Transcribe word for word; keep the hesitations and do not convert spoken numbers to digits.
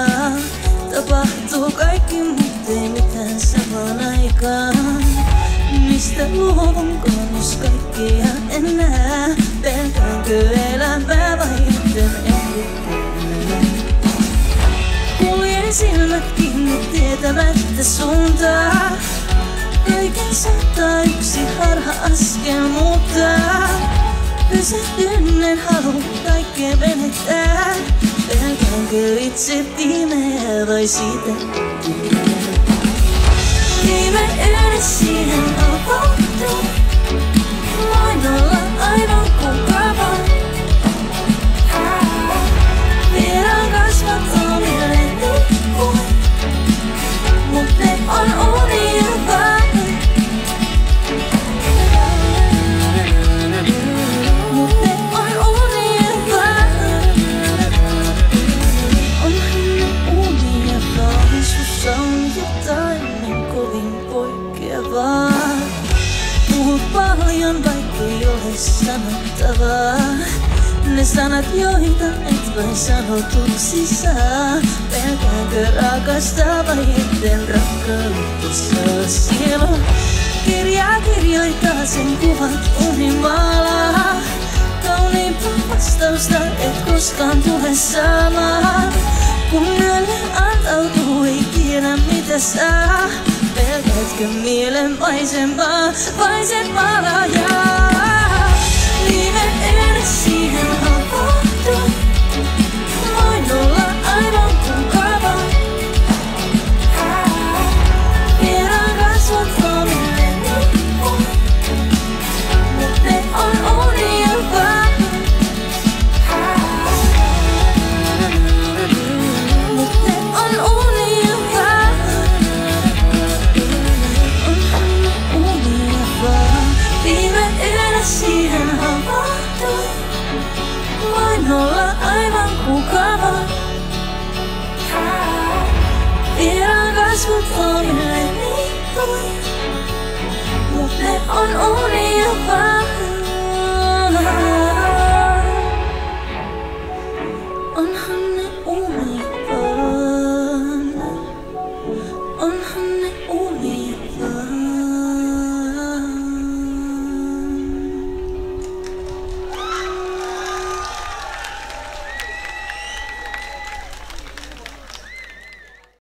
Tapahtuu kaikki, mut ei mitään samaan aikaan. Mistä luovunko, jos kaikkia en näe? Pelkäänkö elämää vai etten ehdi? Kuljen silmät kiinni tietämättä suuntaa. Kaiken saattaa yksi harha-askel muuttaa. Pysähdyn, en halua kaikkea menettää. Pelkäänkö itse pimeää vai siitä tyhjää? Viime yöllä siihen avautuu. Voin olla aivan kuka vaan. Viedään kasvat omilleni kuin. Mut ne on unia vaan. Mut ne on unia vaan. Onhan ne unia vaan. Sussa on jotain kovin poikkeavaa. Puhut paljon, vaikkei ole sanottavaa. Ne sanat, joita et vain sanotuksi saa. Pelkäänkö rakastaa vai etten rakkautta saa? Sielu kirjaa kirjoittaa sen kuvat unimaalaa. Kauniimpaa vastausta et koskaan tule saamaan. Kun yölle antautuu, ei tiedä mitä saa. Pelkäätkö mielen maisempaa vai sen valaajaa? Viime yöllä siihen havahtuu. Voin olla aivan kuka vaan. Viedään kasvot omilleni kuin. Mut ne on unia vaan. Mut ne on unia vaan. Onhan ne unia vaan. Viime yöllä siihen havahtuu. Voin olla aivan kuka vaan. Viedään kasvot omilleni kuin. Mut ne on unia vaan.